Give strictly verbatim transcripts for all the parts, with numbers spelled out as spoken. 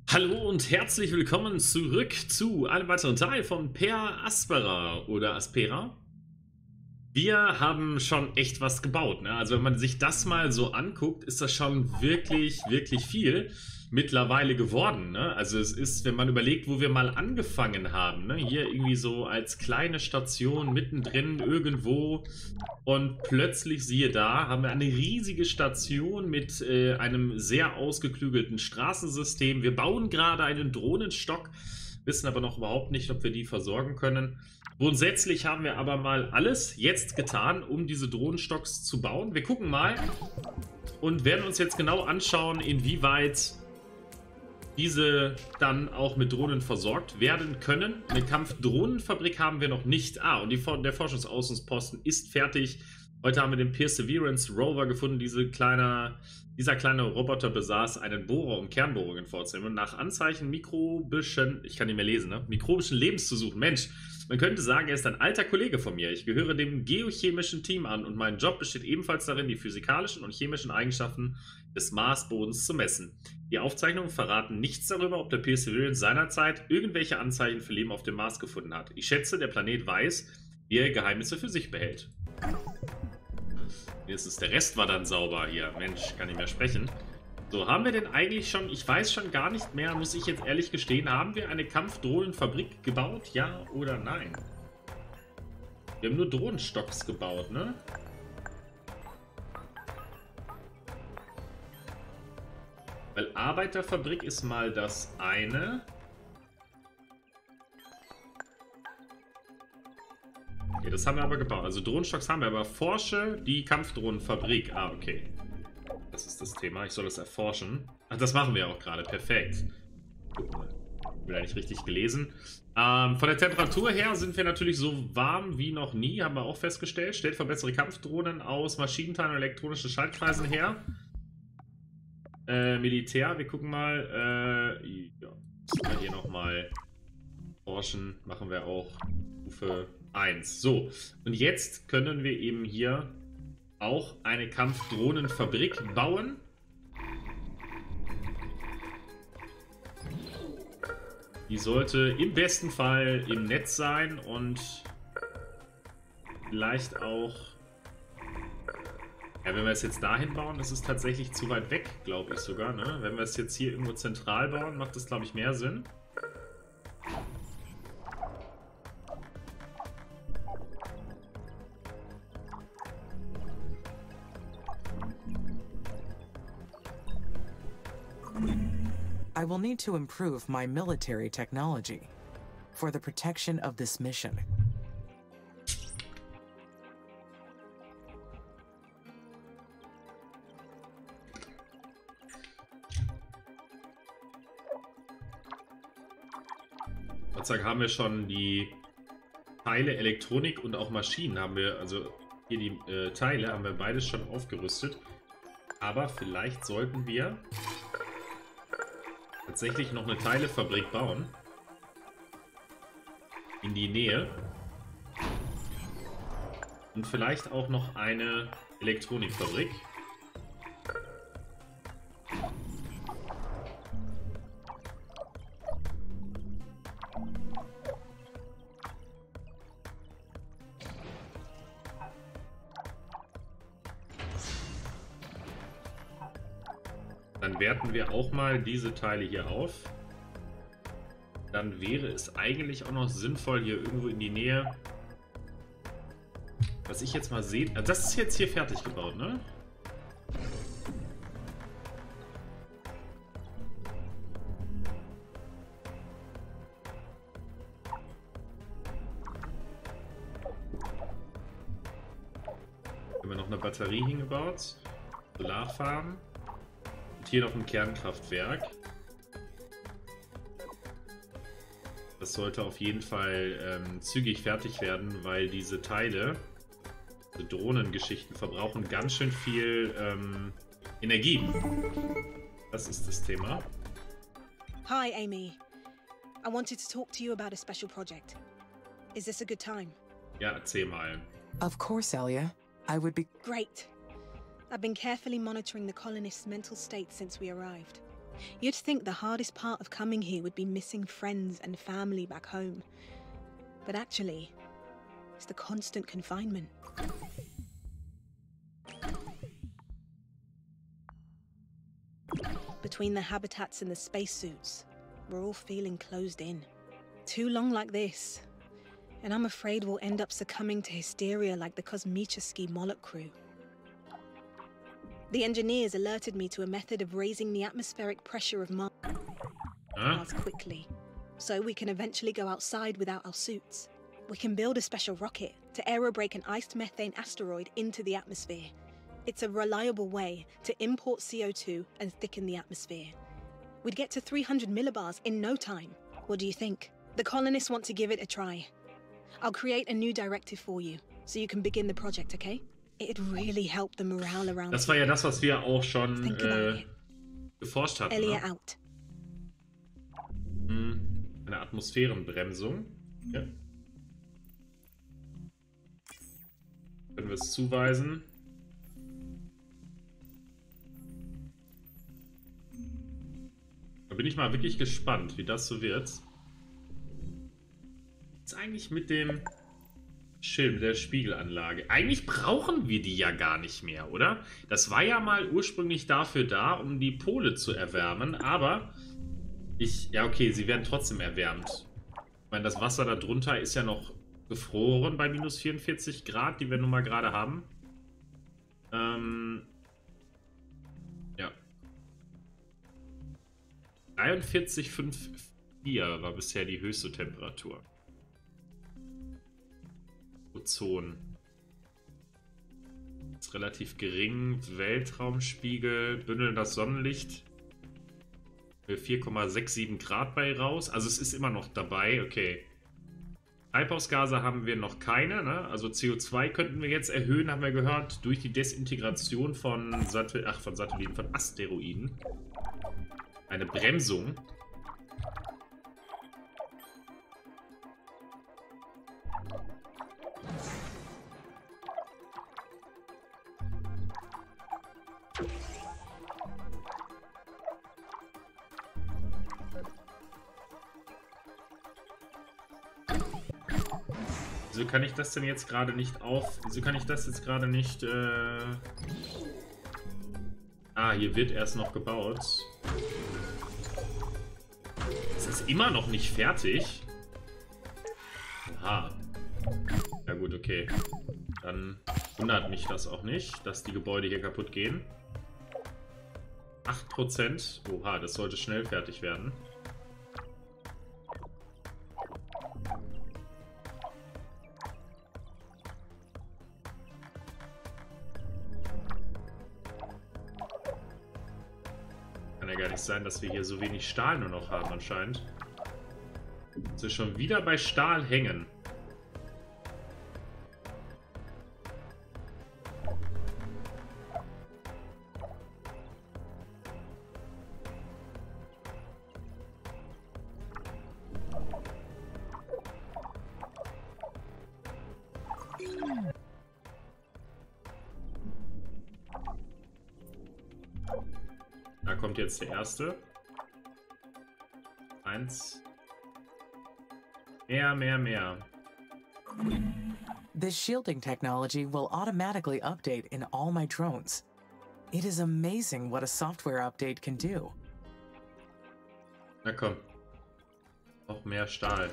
Hallo und herzlich willkommen zurück zu einem weiteren Teil von Per Aspera oder Aspera. Wir haben schon echt was gebaut, ne? Also wenn man sich das mal so anguckt, ist das schon wirklich, wirklich viel mittlerweile geworden, ne? Also es ist, wenn man überlegt, wo wir mal angefangen haben, ne? Hier irgendwie so als kleine Station mittendrin irgendwo und plötzlich, siehe da, haben wir eine riesige Station mit äh, einem sehr ausgeklügelten Straßensystem. Wir bauen gerade einen Drohnenstock, wissen aber noch überhaupt nicht, ob wir die versorgen können. Grundsätzlich haben wir aber mal alles jetzt getan, um diese Drohnenstocks zu bauen. Wir gucken mal und werden uns jetzt genau anschauen, inwieweit diese dann auch mit Drohnen versorgt werden können. Eine Kampfdrohnenfabrik haben wir noch nicht. Ah, und die, der Forschungsaußenposten ist fertig. Heute haben wir den Perseverance Rover gefunden. Diese kleine, dieser kleine Roboter besaß einen Bohrer, um Kernbohrungen vorzunehmen. Nach Anzeichen mikrobischen, ich kann nicht mehr lesen, ne? mikrobischen Lebens zu suchen. Mensch, man könnte sagen, er ist ein alter Kollege von mir. Ich gehöre dem geochemischen Team an und mein Job besteht ebenfalls darin, die physikalischen und chemischen Eigenschaften des Marsbodens zu messen. Die Aufzeichnungen verraten nichts darüber, ob der Perseverance seinerzeit irgendwelche Anzeichen für Leben auf dem Mars gefunden hat. Ich schätze, der Planet weiß, wie er Geheimnisse für sich behält. Jetzt der Rest war dann sauber hier. Mensch, kann nicht mehr sprechen. So, haben wir denn eigentlich schon, ich weiß schon gar nicht mehr, muss ich jetzt ehrlich gestehen, haben wir eine Kampfdrohnenfabrik gebaut? Ja oder nein? Wir haben nur Drohnenstocks gebaut, ne? Weil Arbeiterfabrik ist mal das eine. Okay, das haben wir aber gebaut. Also Drohnenstocks haben wir, aber forsche die Kampfdrohnenfabrik. Ah, okay. Das ist das Thema. Ich soll das erforschen. Ach, das machen wir auch gerade. Perfekt. Guck mal. Wieder nicht richtig gelesen. Ähm, von der Temperatur her sind wir natürlich so warm wie noch nie, haben wir auch festgestellt. Stellt für bessere Kampfdrohnen aus Maschinenteilen und elektronischen Schaltkreisen her. Äh, Militär, wir gucken mal. Äh, ja. Müssen wir hier nochmal forschen. Machen wir auch Stufe eins. So, und jetzt können wir eben hier auch eine Kampfdrohnenfabrik bauen. Die sollte im besten Fall im Netz sein und vielleicht auch... Ja, wenn wir es jetzt dahin bauen, das ist tatsächlich zu weit weg, glaube ich sogar, ne? Wenn wir es jetzt hier irgendwo zentral bauen, macht das, glaube ich, mehr Sinn. I will need to improve my military technology for the protection of this mission. Gott sei Dank haben wir schon die Teile, Elektronik und auch Maschinen haben wir, also hier die äh, Teile haben wir beides schon aufgerüstet. Aber vielleicht sollten wir tatsächlich noch eine Teilefabrik bauen. In die Nähe. Und vielleicht auch noch eine Elektronikfabrik. Dann werten wir auch mal diese Teile hier auf. Dann wäre es eigentlich auch noch sinnvoll, hier irgendwo in die Nähe... Was ich jetzt mal sehe... Also das ist jetzt hier fertig gebaut, ne? Haben wir noch eine Batterie hingebaut. Solarfarm. Und hier noch ein Kernkraftwerk. Das sollte auf jeden Fall ähm, zügig fertig werden, weil diese Teile, diese Drohnengeschichten, verbrauchen ganz schön viel ähm, Energie. Das ist das Thema. Hi, Amy. I wanted to talk to you about a special project. Is this a good time? Ja, erzähl mal. Of course, Elia. I would be... Great. I've been carefully monitoring the colonists' mental state since we arrived. You'd think the hardest part of coming here would be missing friends and family back home. But actually, it's the constant confinement. Between the habitats and the spacesuits, we're all feeling closed in. Too long like this, and I'm afraid we'll end up succumbing to hysteria like the Kosmicheski Moloch crew. The engineers alerted me to a method of raising the atmospheric pressure of Mars Huh? quickly, so we can eventually go outside without our suits. We can build a special rocket to aerobrake an iced methane asteroid into the atmosphere. It's a reliable way to import C O two and thicken the atmosphere. We'd get to three hundred millibars in no time. What do you think? The colonists want to give it a try. I'll create a new directive for you, so you can begin the project, okay? It'd really help the morale around. Das war ja das, was wir auch schon Think about äh, it. geforscht hatten. Elia Ne? out. Hm, eine Atmosphärenbremsung. Ja. Können wir es zuweisen? Da bin ich mal wirklich gespannt, wie das so wird. Was ist eigentlich mit dem Schild, mit der Spiegelanlage? Eigentlich brauchen wir die ja gar nicht mehr, oder? Das war ja mal ursprünglich dafür da, um die Pole zu erwärmen, aber ich... Ja, okay, sie werden trotzdem erwärmt. Ich meine, das Wasser da drunter ist ja noch gefroren bei minus vierundvierzig Grad, die wir nun mal gerade haben. Ähm... Ja. dreiundvierzig Komma fünfundvierzig war bisher die höchste Temperatur. Ozon. Ist relativ gering. Weltraumspiegel. Bündeln das Sonnenlicht. vier Komma siebenundsechzig Grad bei raus. Also es ist immer noch dabei. Okay. Treibhausgase haben wir noch keine. Ne? Also C O zwei könnten wir jetzt erhöhen, haben wir gehört, durch die Desintegration von, Sat Ach, von Satelliten, von Asteroiden. Eine Bremsung. Wieso kann ich das denn jetzt gerade nicht auf... Wieso kann ich das jetzt gerade nicht... Äh... Ah, hier wird erst noch gebaut. Es ist immer noch nicht fertig. Aha. Ja gut, okay. Dann wundert mich das auch nicht, dass die Gebäude hier kaputt gehen. acht Prozent. Oha, das sollte schnell fertig werden. Kann ja gar nicht sein, dass wir hier so wenig Stahl nur noch haben anscheinend. Dass wir schon wieder bei Stahl hängen. Da kommt jetzt der erste. Eins. Mehr, mehr, mehr. This shielding technology will automatically update in all my drones. It is amazing what a software update can do. Na komm. Noch mehr Stahl.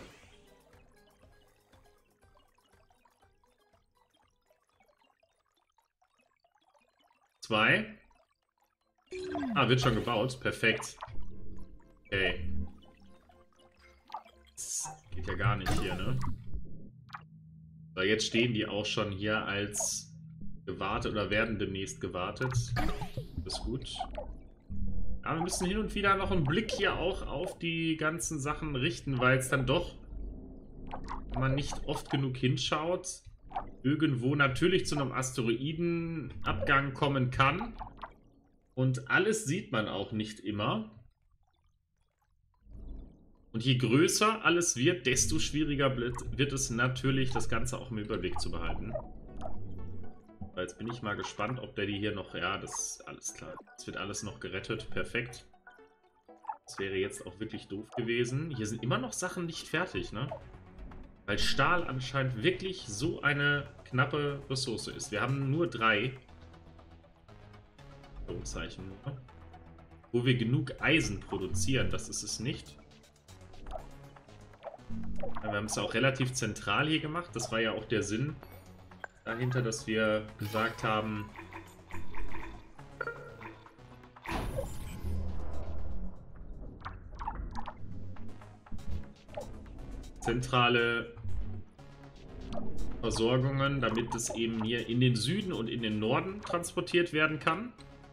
Zwei. Ah, wird schon gebaut. Perfekt. Okay. Das geht ja gar nicht hier, ne? So, jetzt stehen die auch schon hier als gewartet oder werden demnächst gewartet. Das ist gut. Aber wir müssen hin und wieder noch einen Blick hier auch auf die ganzen Sachen richten, weil es dann doch, wenn man nicht oft genug hinschaut, irgendwo natürlich zu einem Asteroidenabgang kommen kann. Und alles sieht man auch nicht immer. Und je größer alles wird, desto schwieriger wird es natürlich, das Ganze auch im Überblick zu behalten. Weil jetzt bin ich mal gespannt, ob der die hier noch... Ja, das ist alles klar. Es wird alles noch gerettet. Perfekt. Das wäre jetzt auch wirklich doof gewesen. Hier sind immer noch Sachen nicht fertig, ne? Weil Stahl anscheinend wirklich so eine knappe Ressource ist. Wir haben nur drei. Zeichen, ne? Wo wir genug Eisen produzieren, das ist es nicht. Wir haben es auch relativ zentral hier gemacht. Das war ja auch der Sinn dahinter, dass wir gesagt haben, zentrale Versorgungen, damit es eben hier in den Süden und in den Norden transportiert werden kann.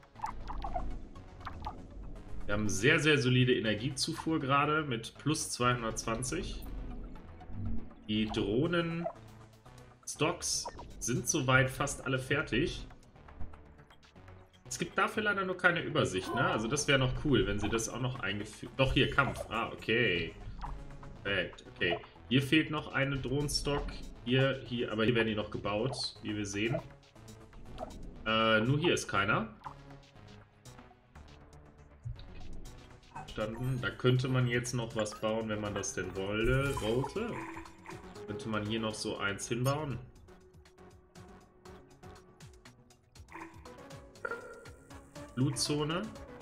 Wir haben sehr, sehr solide Energiezufuhr gerade mit plus zweihundertzwanzig. Die Drohnen-Stocks sind soweit fast alle fertig. Es gibt dafür leider nur keine Übersicht, ne? Also das wäre noch cool, wenn sie das auch noch eingefügt... Doch, hier, Kampf. Ah, okay. Perfekt, okay. Hier fehlt noch eine Drohnenstock. Hier, hier, aber hier werden die noch gebaut, wie wir sehen. Äh, nur hier ist keiner. Da könnte man jetzt noch was bauen, wenn man das denn wollte. wollte. Könnte man hier noch so eins hinbauen. Blutzone.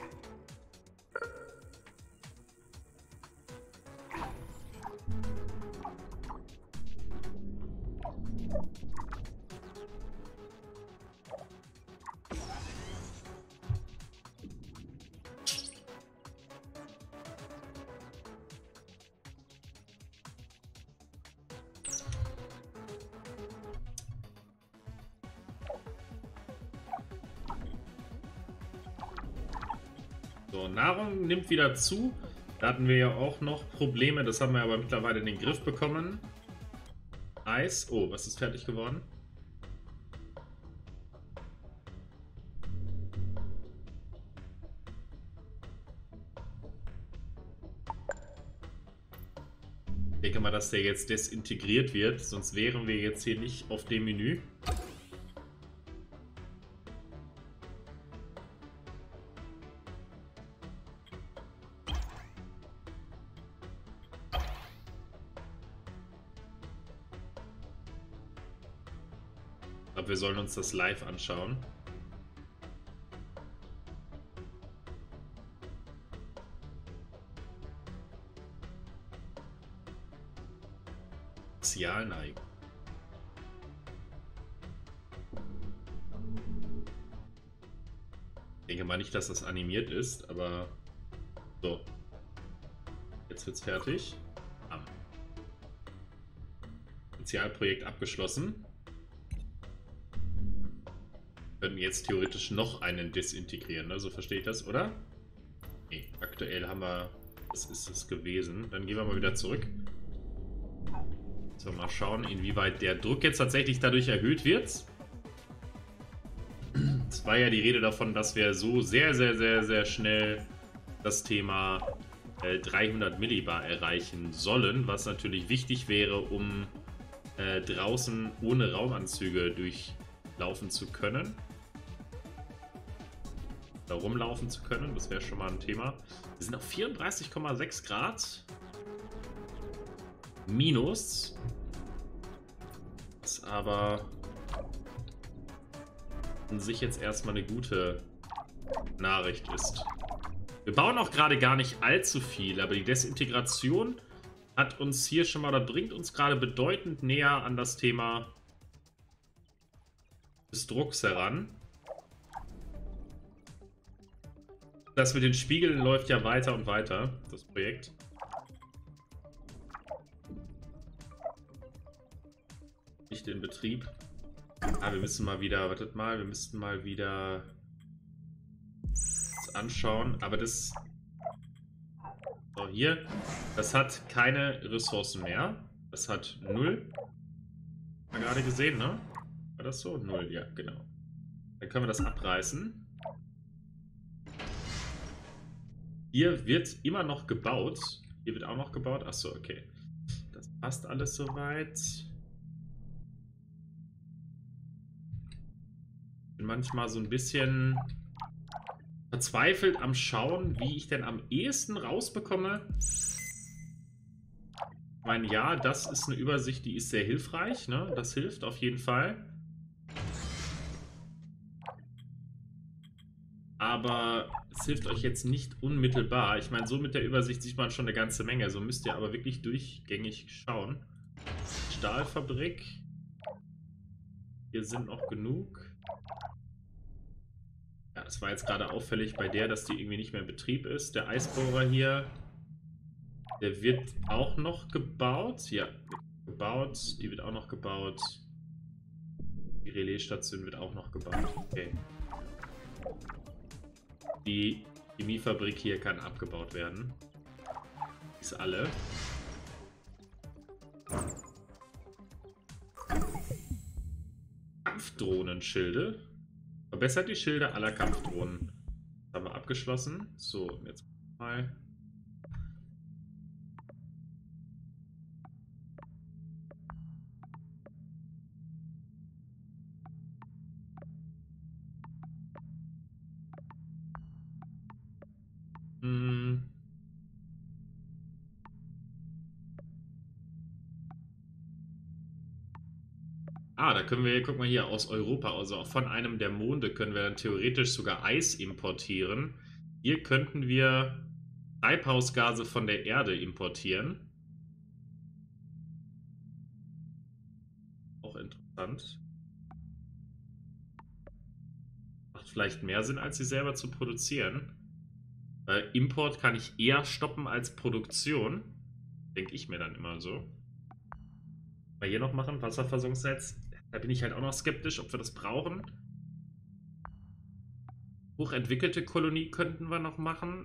So, Nahrung nimmt wieder zu. Da hatten wir ja auch noch Probleme. Das haben wir aber mittlerweile in den Griff bekommen. Eis. Oh, was ist fertig geworden? Ich denke mal, dass der jetzt desintegriert wird. Sonst wären wir jetzt hier nicht auf dem Menü. Aber wir sollen uns das live anschauen. Spezialneigung. Ich denke mal nicht, dass das animiert ist, aber so. Jetzt wird's fertig. Am Spezialprojekt abgeschlossen. Wir können jetzt theoretisch noch einen desintegrieren, ne? So verstehe ich das, oder? Nee, aktuell haben wir... Das ist es gewesen. Dann gehen wir mal wieder zurück. So, mal schauen, inwieweit der Druck jetzt tatsächlich dadurch erhöht wird. Es war ja die Rede davon, dass wir so sehr, sehr, sehr, sehr schnell das Thema äh, dreihundert Millibar erreichen sollen, was natürlich wichtig wäre, um äh, draußen ohne Raumanzüge durchlaufen zu können. Da rumlaufen zu können, das wäre schon mal ein Thema. Wir sind auf vierunddreißig Komma sechs Grad. Minus. Was aber an sich jetzt erstmal eine gute Nachricht ist. Wir bauen auch gerade gar nicht allzu viel, aber die Desintegration hat uns hier schon mal, oder bringt uns gerade bedeutend näher an das Thema des Drucks heran. Das mit den Spiegeln läuft ja weiter und weiter, das Projekt. Nicht in Betrieb. Ah, wir müssen mal wieder, wartet mal, wir müssten mal wieder das anschauen. Aber das... So, hier. Das hat keine Ressourcen mehr. Das hat null. Haben wir gerade gesehen, ne? War das so? Null, ja, genau. Dann können wir das abreißen. Hier wird immer noch gebaut. Hier wird auch noch gebaut. Achso, okay. Das passt alles soweit. Ich bin manchmal so ein bisschen verzweifelt am Schauen, wie ich denn am ehesten rausbekomme. Ich meine, ja, das ist eine Übersicht, die ist sehr hilfreich, ne? Das hilft auf jeden Fall. Aber es hilft euch jetzt nicht unmittelbar. Ich meine, so mit der Übersicht sieht man schon eine ganze Menge. So müsst ihr aber wirklich durchgängig schauen. Stahlfabrik. Hier sind noch genug. Ja, das war jetzt gerade auffällig bei der, dass die irgendwie nicht mehr in Betrieb ist. Der Eisbohrer hier, der wird auch noch gebaut. Ja, gebaut. Die wird auch noch gebaut. Die Relaisstation wird auch noch gebaut. Okay. Die Chemiefabrik hier kann abgebaut werden. Ist alle. Kampfdrohnenschilde. Verbessert die Schilde aller Kampfdrohnen. Das haben wir abgeschlossen. So, jetzt mal. Hm. Ah, da können wir, guck mal hier, aus Europa, also auch von einem der Monde können wir dann theoretisch sogar Eis importieren. Hier könnten wir Treibhausgase von der Erde importieren. Auch interessant. Macht vielleicht mehr Sinn, als sie selber zu produzieren. Äh, Import kann ich eher stoppen als Produktion. Denke ich mir dann immer so. Mal hier noch machen, Wasserversorgungsnetz. Da bin ich halt auch noch skeptisch, ob wir das brauchen. Hochentwickelte Kolonie könnten wir noch machen.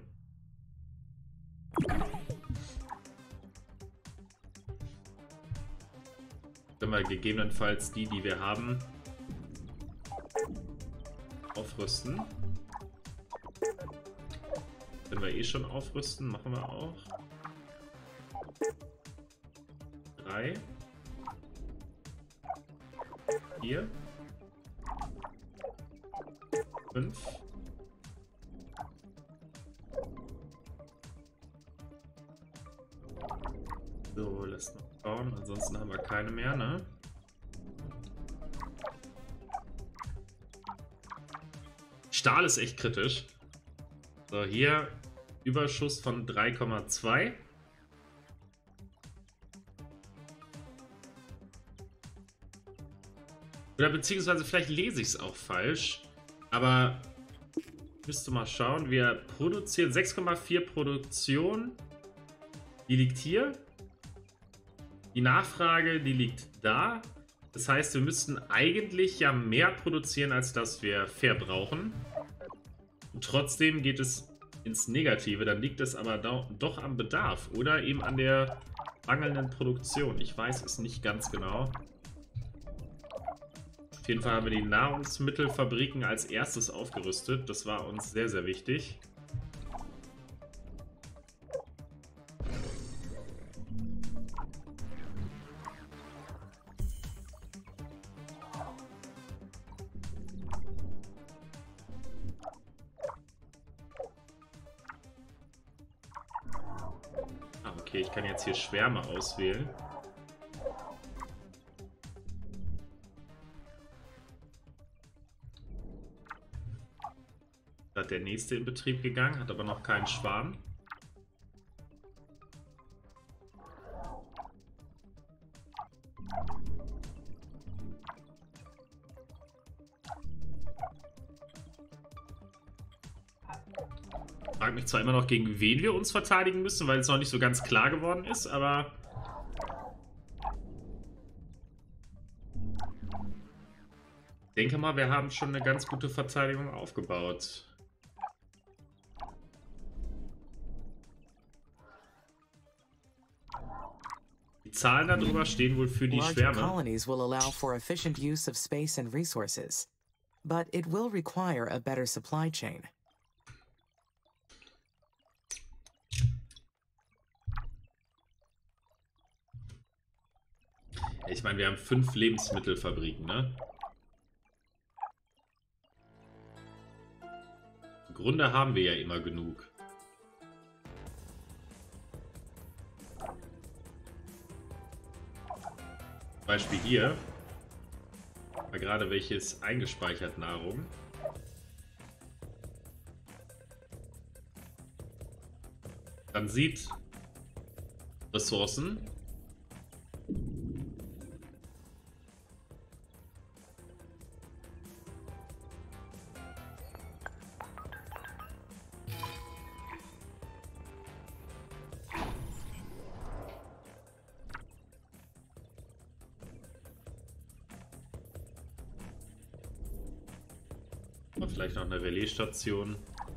Können wir gegebenenfalls die, die wir haben, aufrüsten. Können wir eh schon aufrüsten, machen wir auch. Drei. Vier. Fünf. So, lässt noch bauen, ansonsten haben wir keine mehr, ne? Stahl ist echt kritisch. So, hier Überschuss von drei Komma zwei. Oder beziehungsweise vielleicht lese ich es auch falsch. Aber müsste mal schauen. Wir produzieren sechs Komma vier Produktion. Die liegt hier. Die Nachfrage, die liegt da. Das heißt, wir müssten eigentlich ja mehr produzieren, als das wir verbrauchen. Und trotzdem geht es ins Negative. Dann liegt es aber doch am Bedarf. Oder eben an der mangelnden Produktion. Ich weiß es nicht ganz genau. Auf jeden Fall haben wir die Nahrungsmittelfabriken als erstes aufgerüstet. Das war uns sehr, sehr wichtig. Ah, okay, ich kann jetzt hier Schwärme auswählen. Hat der nächste in Betrieb gegangen, hat aber noch keinen Schwarm. Ich frage mich zwar immer noch, gegen wen wir uns verteidigen müssen, weil es noch nicht so ganz klar geworden ist, aber ich denke mal, wir haben schon eine ganz gute Verteidigung aufgebaut. Die Zahlen darüber stehen wohl für die Larger Schwärme. colonies will allow for efficient use of space and resources, but it will require a better supply chain. Ich meine, wir haben fünf Lebensmittelfabriken, ne? Grunde haben wir ja immer genug. Zum Beispiel hier. Mal gerade welches eingespeichert Nahrung. Dann sieht Ressourcen. Und vielleicht noch eine Relaisstation.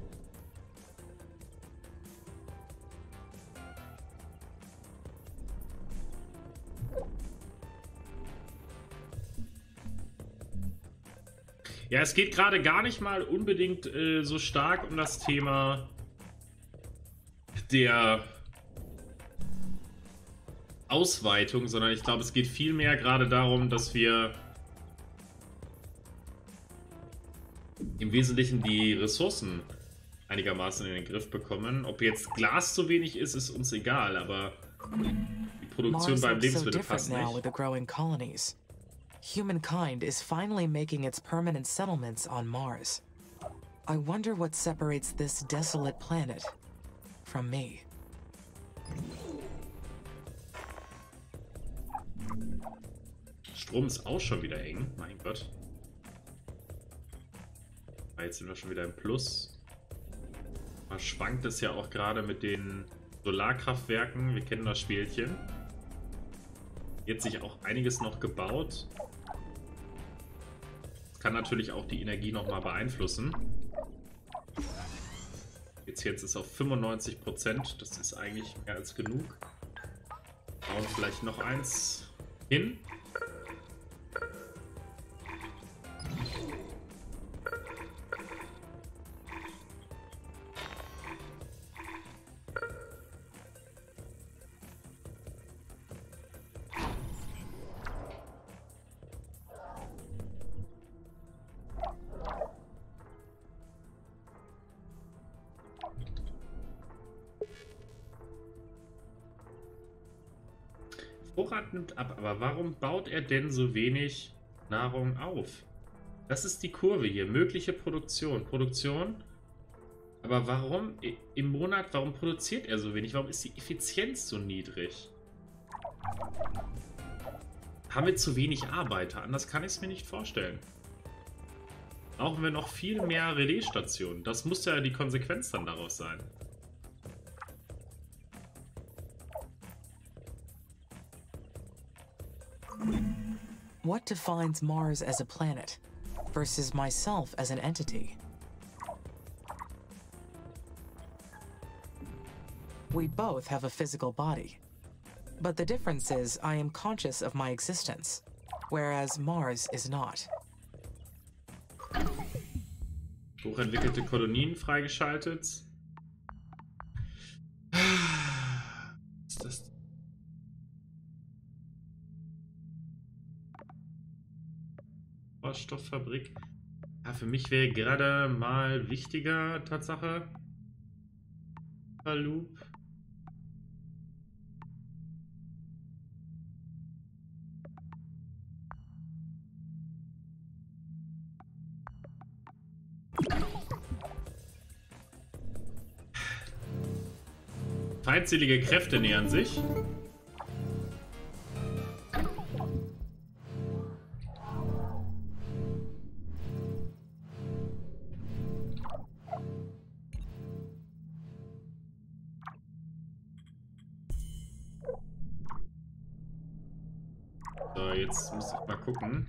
Ja, es geht gerade gar nicht mal unbedingt äh, so stark um das Thema der Ausweitung, sondern ich glaube, es geht vielmehr gerade darum, dass wir im Wesentlichen die Ressourcen einigermaßen in den Griff bekommen. Ob jetzt Glas zu wenig ist, ist uns egal, aber die Produktion beim Lebensmittel passt nicht. Humankind is finally making its permanent settlements on Mars. I wonder what separates this desolate planet from me. Strom ist auch schon wieder eng, mein Gott. Jetzt sind wir schon wieder im Plus. Da schwankt es ja auch gerade mit den Solarkraftwerken. Wir kennen das Spielchen. Jetzt sich auch einiges noch gebaut. Kann natürlich auch die Energie nochmal beeinflussen. Jetzt, jetzt ist auf fünfundneunzig Prozent. Das ist eigentlich mehr als genug. Bauen vielleicht noch eins hin. Vorrat nimmt ab, aber warum baut er denn so wenig Nahrung auf? Das ist die Kurve hier. Mögliche Produktion. Produktion. Aber warum im Monat, warum produziert er so wenig? Warum ist die Effizienz so niedrig? Haben wir zu wenig Arbeiter? Anders kann ich es mir nicht vorstellen. Brauchen wir noch viel mehr Relaisstationen? Das muss ja die Konsequenz dann daraus sein. What defines Mars as a planet versus myself as an entity? We both have a physical body, but the difference is I am conscious of my existence, whereas Mars is not. Hochentwickelte Kolonien freigeschaltet. Was ist das? Stoffabrik. Ja, für mich wäre gerade mal wichtiger, Tatsache. Loop. Feindselige Kräfte nähern sich. So, jetzt muss ich mal gucken.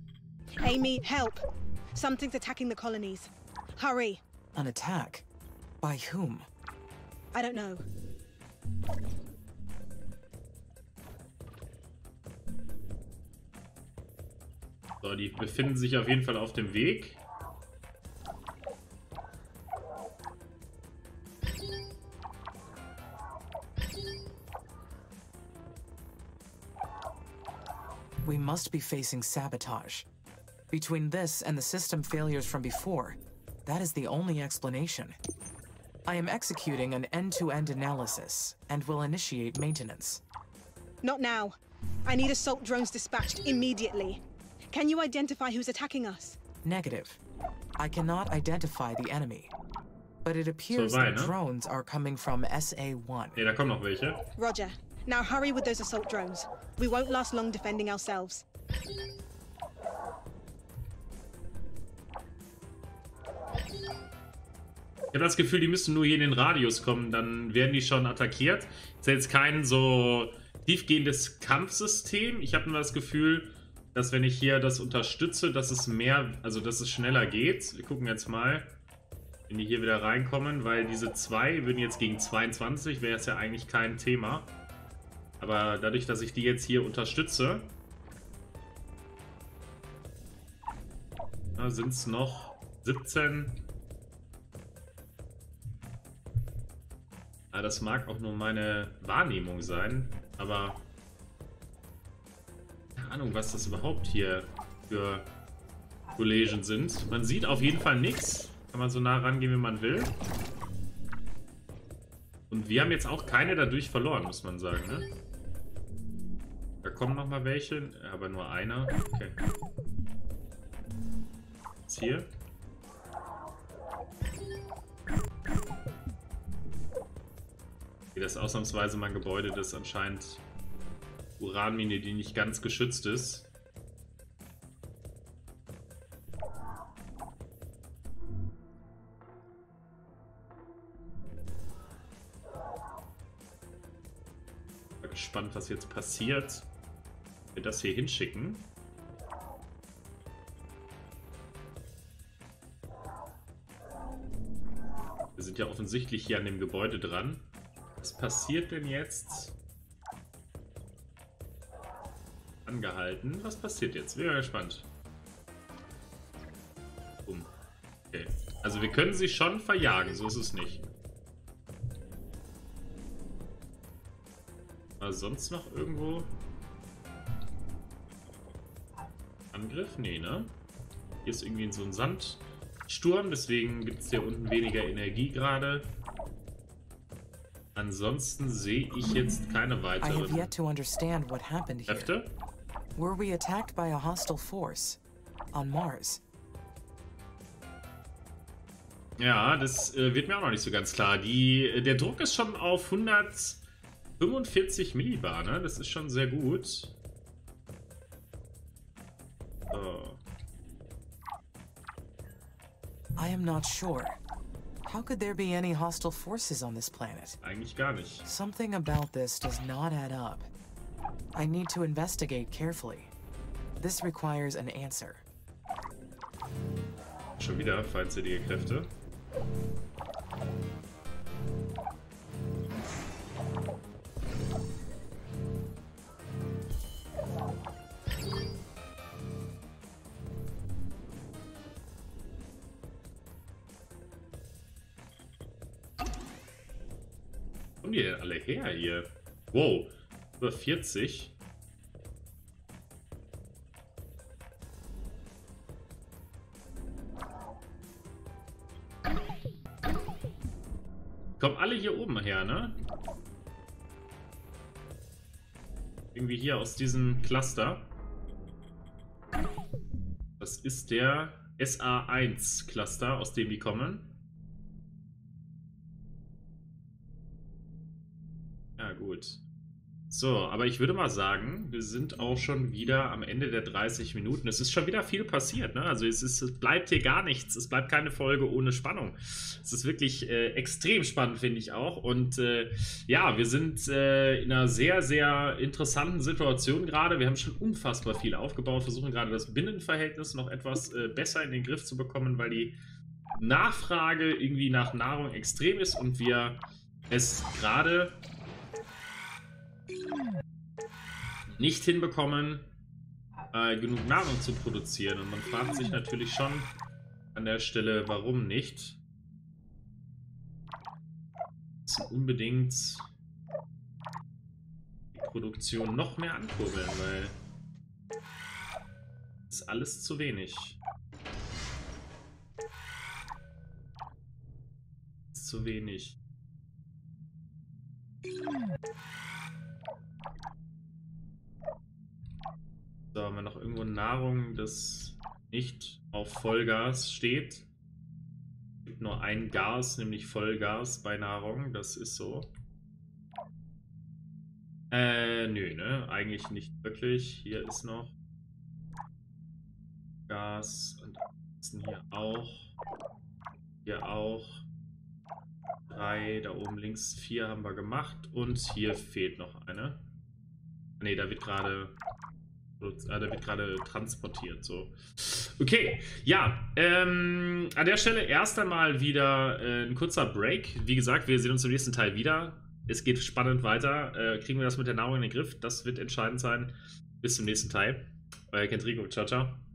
Amy, help! Something's attacking the colonies. Hurry! An attack? By whom? I don't know. So, die befinden sich auf jeden Fall auf dem Weg. We must be facing sabotage. Between this and the system failures from before, that is the only explanation. I am executing an end-to-end analysis and will initiate maintenance. Not now. I need assault drones dispatched immediately. Can you identify who's attacking us? Negative. I cannot identify the enemy. But it appears So weit, that ne? drones are coming from S A one. Ne, da kommen noch welche. Roger. Now hurry with those assault drones. We won't last long defending ourselves. Ich habe das Gefühl, die müssen nur hier in den Radius kommen, dann werden die schon attackiert. Das ist jetzt kein so tiefgehendes Kampfsystem. Ich habe nur das Gefühl, dass wenn ich hier das unterstütze, dass es mehr, also dass es schneller geht. Wir gucken jetzt mal, wenn die hier wieder reinkommen, weil diese zwei würden jetzt gegen zweiundzwanzig, wäre es ja eigentlich kein Thema. Aber dadurch, dass ich die jetzt hier unterstütze, sind es noch siebzehn. Ja, das mag auch nur meine Wahrnehmung sein, aber keine Ahnung, was das überhaupt hier für Collision sind. Man sieht auf jeden Fall nichts. Kann man so nah rangehen, wie man will. Und wir haben jetzt auch keine dadurch verloren, muss man sagen, ne? Da kommen noch mal welche, aber nur einer. Okay. Jetzt hier. Das ist ausnahmsweise mal ein Gebäude, das anscheinend Uranmine, die nicht ganz geschützt ist. Bin gespannt, was jetzt passiert. Wir das hier hinschicken. Wir sind ja offensichtlich hier an dem Gebäude dran. Was passiert denn jetzt? Angehalten. Was passiert jetzt? Bin gespannt. Boom. Okay. Also wir können sie schon verjagen, so ist es nicht. War sonst noch irgendwo Angriff? Nee, ne? Hier ist irgendwie so ein Sandsturm, deswegen gibt es hier unten weniger Energie gerade. Ansonsten sehe ich jetzt keine I have weiteren yet to understand what happened here. Kräfte. Were we attacked by a hostile force on Mars? Ja, das äh, wird mir auch noch nicht so ganz klar. Die, der Druck ist schon auf hundertfünfundvierzig Millibar, ne? Das ist schon sehr gut. So. I am not sure. How could there be any hostile forces on this planet? Eigentlich gar nicht. Something about this does not add up. I need to investigate carefully. This requires an answer. Schon wieder feindselige Kräfte. Kommen die denn alle her hier? Wow, über vierzig. Kommen alle hier oben her, ne? Irgendwie hier aus diesem Cluster. Das ist der S A eins Cluster, aus dem die kommen. Ja, gut. So, aber ich würde mal sagen, wir sind auch schon wieder am Ende der dreißig Minuten. Es ist schon wieder viel passiert, ne? Also es, ist, es bleibt hier gar nichts. Es bleibt keine Folge ohne Spannung. Es ist wirklich äh, extrem spannend, finde ich auch. Und äh, ja, wir sind äh, in einer sehr, sehr interessanten Situation gerade. Wir haben schon unfassbar viel aufgebaut, versuchen gerade das Binnenverhältnis noch etwas äh, besser in den Griff zu bekommen, weil die Nachfrage irgendwie nach Nahrung extrem ist und wir es gerade nicht hinbekommen, äh, genug Nahrung zu produzieren. Und man fragt sich natürlich schon an der Stelle, warum nicht. Wir müssen unbedingt die Produktion noch mehr ankurbeln, weil das ist alles zu wenig. Das ist zu wenig. So, haben wir noch irgendwo Nahrung, das nicht auf Vollgas steht. Es gibt nur ein Gas, nämlich Vollgas bei Nahrung. Das ist so. Äh, nö, ne? Eigentlich nicht wirklich. Hier ist noch Gas und hier auch. Hier auch. Drei, da oben links vier haben wir gemacht. Und hier fehlt noch eine. Ne, da wird gerade... Ah, da wird gerade transportiert, so. Okay, ja, ähm, an der Stelle erst einmal wieder äh, ein kurzer Break. Wie gesagt, wir sehen uns im nächsten Teil wieder. Es geht spannend weiter. Äh, kriegen wir das mit der Nahrung in den Griff? Das wird entscheidend sein. Bis zum nächsten Teil. Euer Kentrico. Ciao, ciao.